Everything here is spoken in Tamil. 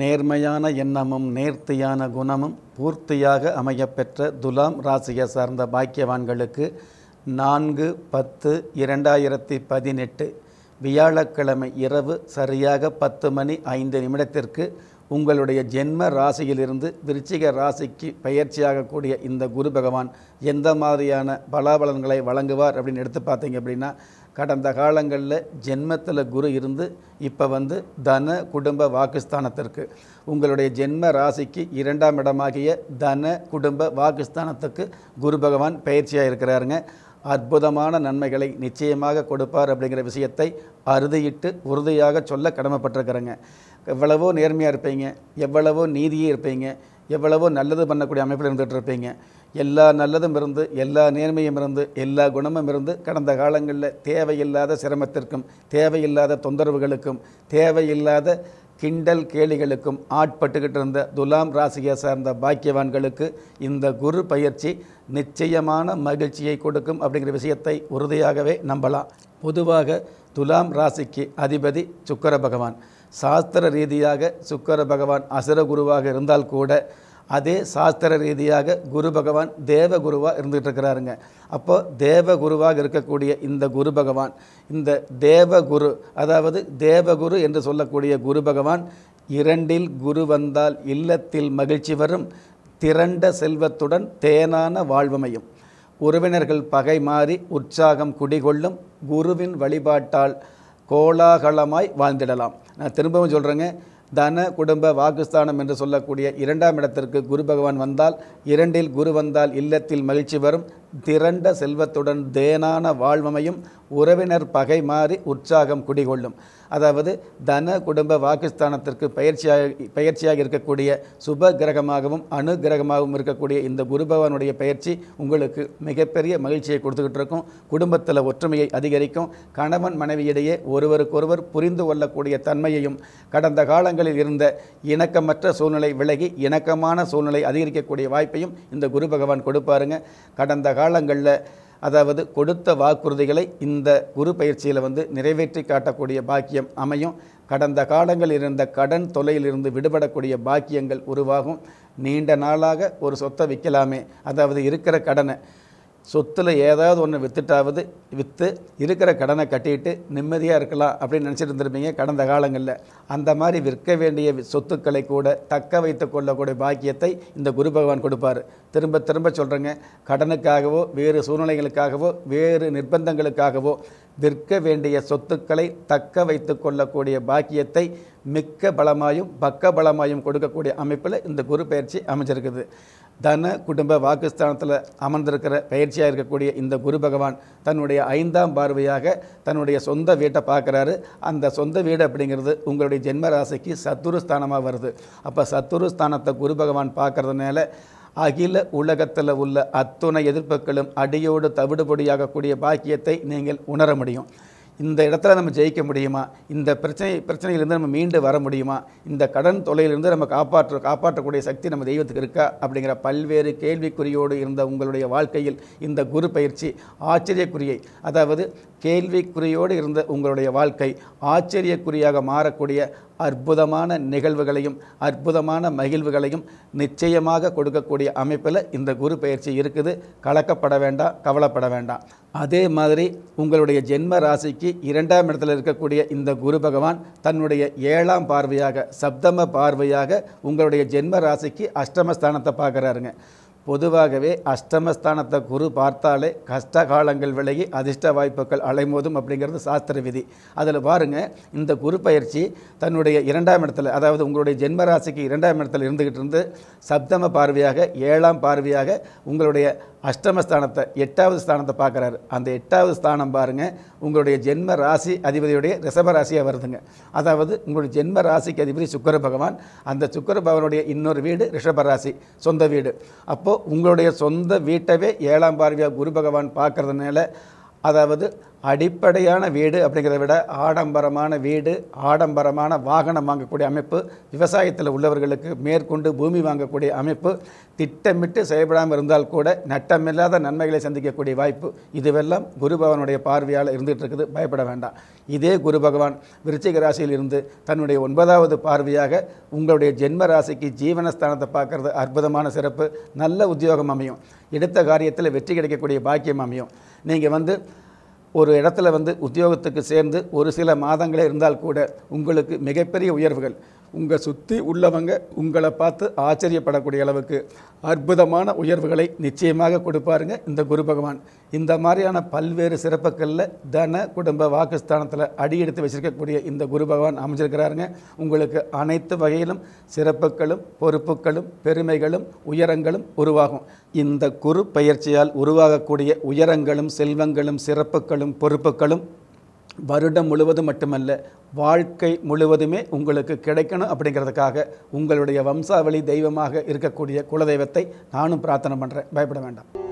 நேர்மையான எண்ணமும் நேர்த்தியான குணமும் பூர்த்தியாக அமையப்பெற்ற துலாம் ராசியை சார்ந்த பாக்கியவான்களுக்கு 4/10/2018 வியாழக்கிழமை இரவு சரியாக 10:05 உங்களுடைய ஜென்ம ராசியிலிருந்து விருச்சிக ராசிக்கு பெயர்ச்சியாகக்கூடிய இந்த குரு பகவான் எந்த மாதிரியான பலாபலன்களை வழங்குவார் அப்படின்னு எடுத்து பார்த்தீங்க அப்படின்னா, கடந்த காலங்களில் ஜென்மத்தில் குரு இருந்து இப்போ தன குடும்ப வாக்குஸ்தானத்திற்கு உங்களுடைய ஜென்ம ராசிக்கு 2ஆம் இடமாகிய தன குடும்ப வாக்குஸ்தானத்துக்கு குரு பகவான் பெயர்ச்சியாக இருக்கிறாருங்க. அற்புதமான நன்மைகளை நிச்சயமாக கொடுப்பார் அப்படிங்கிற விஷயத்தை அறுதியிட்டு உறுதியாக சொல்ல கடமைப்பட்டிருக்கிறேங்க. எவ்வளவோ நேர்மையாக இருப்பீங்க, எவ்வளவோ நீதியே இருப்பீங்க, எவ்வளவோ நல்லது பண்ணக்கூடிய அமைப்பில் இருந்துகிட்டு இருப்பீங்க. எல்லா நல்லதும் இருந்து, எல்லா நேர்மையும் இருந்து, எல்லா குணமும் இருந்து கடந்த காலங்களில் தேவையில்லாத சிரமத்திற்கும் தேவையில்லாத தொந்தரவுகளுக்கும் தேவையில்லாத கிண்டல் கேலிகளுக்கும் ஆட்பட்டுக்கிட்டு இருந்த துலாம் ராசியை சார்ந்த பாக்கியவான்களுக்கு இந்த குரு பயிற்சி நிச்சயமான மகிழ்ச்சியை கொடுக்கும் அப்படிங்கிற விஷயத்தை உறுதியாகவே நம்பலாம். பொதுவாக துலாம் ராசிக்கு அதிபதி சுக்கிர பகவான். சாஸ்திர ரீதியாக சுக்கிர பகவான் அசுர குருவாக இருந்தால் கூட அதே சாஸ்திர ரீதியாக குரு பகவான் தேவ குருவாக இருந்துகிட்டு இருக்கிறாருங்க. அப்போ தேவ குருவாக இருக்கக்கூடிய இந்த குரு பகவான், இந்த தேவகுரு, அதாவது தேவகுரு என்று சொல்லக்கூடிய குரு பகவான் 2இல் குரு வந்தால் இல்லத்தில் மகிழ்ச்சி வரும், திரண்ட செல்வத்துடன் தேனான வாழ்வமையும், உறவினர்கள் பகை மாறி உற்சாகம் குடிகொள்ளும், குருவின் வழிபாட்டால் கோலாகலமாய் வாழ்ந்திடலாம். நான் திரும்பவும் சொல்கிறேங்க, தன குடும்ப வாக்குஸ்தானம் என்று சொல்லக்கூடிய 2ஆம் இடத்திற்கு குரு பகவான் வந்தால், 2இல் குரு வந்தால் இல்லத்தில் மகிழ்ச்சி வரும், திரண்ட செல்வத்துடன் தேனான வாழ்வமையும், உறவினர் பகை மாறி உற்சாகம் குடிகொள்ளும். அதாவது தன குடும்ப வாக்குஸ்தானத்திற்கு பயிற்சியாக இருக்கக்கூடிய சுப கிரகமாகவும் அனுகிரகமாகவும் இருக்கக்கூடிய இந்த குரு பகவானுடைய பயிற்சி உங்களுக்கு மிகப்பெரிய மகிழ்ச்சியை கொடுத்துக்கிட்டு இருக்கும். குடும்பத்தில் ஒற்றுமையை அதிகரிக்கும். கணவன் மனைவியிடையே ஒருவருக்கொருவர் புரிந்து கொள்ளக்கூடிய தன்மையையும், கடந்த காலங்களில் இருந்த இணக்கமற்ற சூழ்நிலை விலகி இணக்கமான சூழ்நிலை அதிகரிக்கக்கூடிய வாய்ப்பையும் இந்த குரு பகவான் கொடுப்பாருங்க. கடந்த காலங்களில் அதாவது கொடுத்த வாக்குறுதிகளை இந்த குரு பயிற்சியில் நிறைவேற்றி காட்டக்கூடிய பாக்கியம் அமையும். கடந்த காலங்களில் இருந்த கடன் தொல்லையிலிருந்து விடுபடக்கூடிய பாக்கியங்கள் உருவாகும். நீண்ட நாளாக ஒரு சொத்தை விற்கலாமே, அதாவது இருக்கிற கடனை சொத்தில் ஏதாவது ஒன்று விற்று இருக்கிற கடனை கட்டிட்டு நிம்மதியாக இருக்கலாம் அப்படின்னு நினச்சிட்டு இருந்திருப்பீங்க கடந்த காலங்களில். அந்த மாதிரி விற்க வேண்டிய சொத்துக்களை கூட தக்க வைத்து கொள்ளக்கூடிய பாக்கியத்தை இந்த குரு பகவான் கொடுப்பார். திரும்ப திரும்ப சொல்கிறேங்க, கடனுக்காகவோ வேறு சூழ்நிலைகளுக்காகவோ வேறு நிர்பந்தங்களுக்காகவோ விற்க வேண்டிய சொத்துக்களை தக்க வைத்து கொள்ளக்கூடிய பாக்கியத்தை மிக்க பலமாயும் பக்க பலமாயும் கொடுக்கக்கூடிய அமைப்பில் இந்த குரு பயிற்சி அமைஞ்சிருக்குது. தன குடும்ப வாக்குஸ்தானத்தில் அமர்ந்திருக்கிற பயிற்சியாக இருக்கக்கூடிய இந்த குரு பகவான் தன்னுடைய 5ஆம் பார்வையாக தன்னுடைய சொந்த வீட்டை பார்க்குறாரு. அந்த சொந்த வீடு அப்படிங்கிறது உங்களுடைய ஜென்ம ராசிக்கு சத்துரு ஸ்தானமாக வருது. அப்போ சத்துரு ஸ்தானத்தை குரு பகவான் பார்க்கறதுனால அகில உலகத்தில் உள்ள அத்துணை எதிர்ப்புகளும் அடியோடு தவிடுபொடியாகக்கூடிய பாக்கியத்தை நீங்கள் உணர முடியும். இந்த இடத்துல நம்ம ஜெயிக்க முடியுமா, இந்த பிரச்சனையிலிருந்து நம்ம மீண்டு வர முடியுமா, இந்த கடன் தொல்லையிலிருந்து நம்ம காப்பாற்றக்கூடிய சக்தி நம்ம தெய்வத்துக்கு இருக்கா அப்படிங்கிற பல்வேறு கேள்விக்குறியோடு இருந்த உங்களுடைய வாழ்க்கையில் இந்த குரு பயிற்சி ஆச்சரியக்குறியை, அதாவது கேள்விக்குறியோடு இருந்த உங்களுடைய வாழ்க்கை ஆச்சரியக்குறியாக மாறக்கூடிய அற்புதமான நிகழ்வுகளையும் அற்புதமான மகிழ்வுகளையும் நிச்சயமாக கொடுக்கக்கூடிய அமைப்பில் இந்த குரு பயிற்சி இருக்குது. கலக்கப்பட வேண்டாம், கவலைப்பட வேண்டாம். அதே மாதிரி உங்களுடைய ஜென்ம ராசிக்கு 2ஆம் இடத்தில் இருக்கக்கூடிய இந்த குரு பகவான் தன்னுடைய 7ஆம் பார்வையாக சப்தம பார்வையாக உங்களுடைய ஜென்ம ராசிக்கு அஷ்டமஸ்தானத்தை பார்க்குறாருங்க. பொதுவாகவே அஷ்டமஸ்தானத்தை குரு பார்த்தாலே கஷ்ட காலங்கள் விலகி அதிர்ஷ்ட வாய்ப்புகள் அலைமோதும் அப்படிங்கிறது சாஸ்திர விதி. அதில் பாருங்கள், இந்த குரு பயிற்சி தன்னுடைய 2ஆம் இடத்துல, அதாவது உங்களுடைய ஜென்மராசிக்கு 2ஆம் இடத்துல இருந்துக்கிட்டு இருந்து சப்தம பார்வையாக 7ஆம் பார்வையாக உங்களுடைய அஷ்டமஸ்தானத்தை 8வது ஸ்தானத்தை பார்க்குறாரு. அந்த 8வது ஸ்தானம் பாருங்கள், உங்களுடைய ஜென்ம ராசி அதிபதியுடைய ரிஷப ராசியாக வருதுங்க. அதாவது உங்களுடைய ஜென்ம ராசிக்கு அதிபதி சுக்கிர பகவான், அந்த சுக்கிர பகவானுடைய இன்னொரு வீடு ரிஷப ராசி, சொந்த வீடு. அப்போது உங்களுடைய சொந்த வீட்டவே 7ஆம் பார்வையாக குரு பகவான் பார்க்கறதுனால, அதாவது அடிப்படையான வீடு அப்படிங்கிறத விட ஆடம்பரமான வீடு, ஆடம்பரமான வாகனம் வாங்கக்கூடிய அமைப்பு, விவசாயத்தில் உள்ளவர்களுக்கு மேற்கொண்டு பூமி வாங்கக்கூடிய அமைப்பு, திட்டமிட்டு செயல்படாமல் இருந்தால் கூட நட்டமில்லாத நன்மைகளை சந்திக்கக்கூடிய வாய்ப்பு, இதுவெல்லாம் குரு பகவானுடைய பார்வையால் இருந்துகிட்டு இருக்குது. பயப்பட வேண்டாம். இதே குரு பகவான் விருச்சிக ராசியில் இருந்து தன்னுடைய 9வது பார்வையாக உங்களுடைய ஜென்ம ராசிக்கு ஜீவனஸ்தானத்தை பார்க்கறது அற்புதமான சிறப்பு. நல்ல உத்தியோகம் அமையும். எடுத்த காரியத்தில் வெற்றி கிடைக்கக்கூடிய பாக்கியம் அமையும். நீங்கள் ஒரு இடத்துல உத்தியோகத்துக்கு சேர்ந்து ஒரு சில மாதங்களே இருந்தால் கூட உங்களுக்கு மிகப்பெரிய உயர்வுகள், உங்கள் சுற்றி உள்ளவங்க உங்களை பார்த்து ஆச்சரியப்படக்கூடிய அளவுக்கு அற்புதமான உயர்வுகளை நிச்சயமாக கொடுப்பாருங்க இந்த குரு பகவான். இந்த மாதிரியான பல்வேறு சிறப்புகளில் தன குடும்ப வாக்குஸ்தானத்தில் அடியெடுத்து வச்சிருக்கக்கூடிய இந்த குரு பகவான் அமைஞ்சிருக்கிறாருங்க. உங்களுக்கு அனைத்து வகையிலும் சிறப்புகளும் பொறுப்புகளும் பெருமைகளும் உயரங்களும் உருவாகும். இந்த குரு பயிற்சியால் உருவாகக்கூடிய உயரங்களும் செல்வங்களும் சிறப்புகளும் பொறுப்புகளும் வருடம் முழுவதும் மட்டுமல்ல, வாழ்க்கை முழுவதுமே உங்களுக்கு கிடைக்கணும். அப்படிங்கிறதுக்காக உங்களுடைய வம்சாவளி தெய்வமாக இருக்கக்கூடிய குலதெய்வத்தை நானும் பிரார்த்தனை பண்ணுறேன். பயப்பட வேண்டாம்.